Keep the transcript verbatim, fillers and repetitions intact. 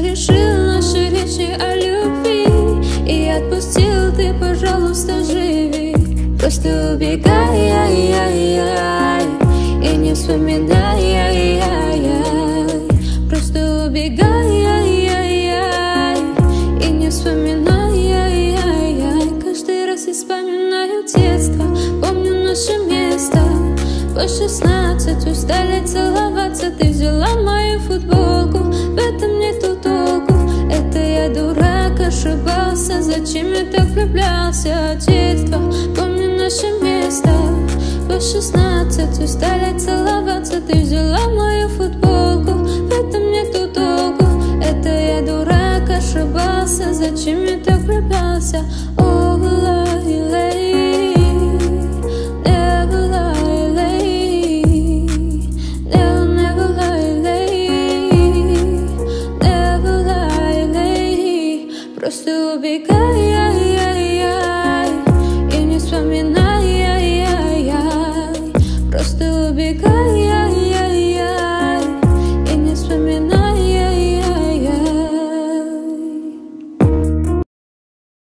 разрешил наши речи о любви и отпустил, ты, пожалуйста, живи. Просто убегай, ай, ай, ай, и не вспоминай, ай, ай, ай. Просто убегай, ай, ай, ай, и не вспоминай, ай, ай, ай. Каждый раз я вспоминаю детство, помню наше место. По шестнадцать устали целоваться, ты взяла мою футболку, в этом нету толку. Это я дурак, ошибался, зачем я так влюблялся? Детство, помню наше место. По шестнадцать устали целоваться, ты взяла